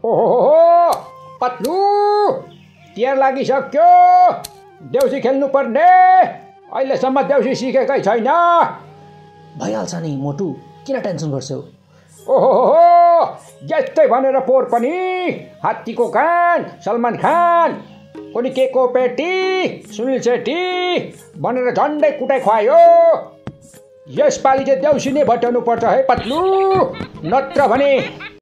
ओहो पत्लु तिहार लागिसक्यो देउसी खेल्नु पर्ने अहिलेसम्म देउसी सिकेकै छैन भइहाल्छ नि मोटु किन टेन्सन गर्छौ ओहो यस्तै भनेर पोहोर पनि हात्तीको कान सलमान खान कोनी के को पेटी सुनिल सेठी भनेर झन्डै कुटाइ खुवायो यसपालि चाहिँ देउसी नै भट्याउनु पर्छ है पत्लु नत्र भने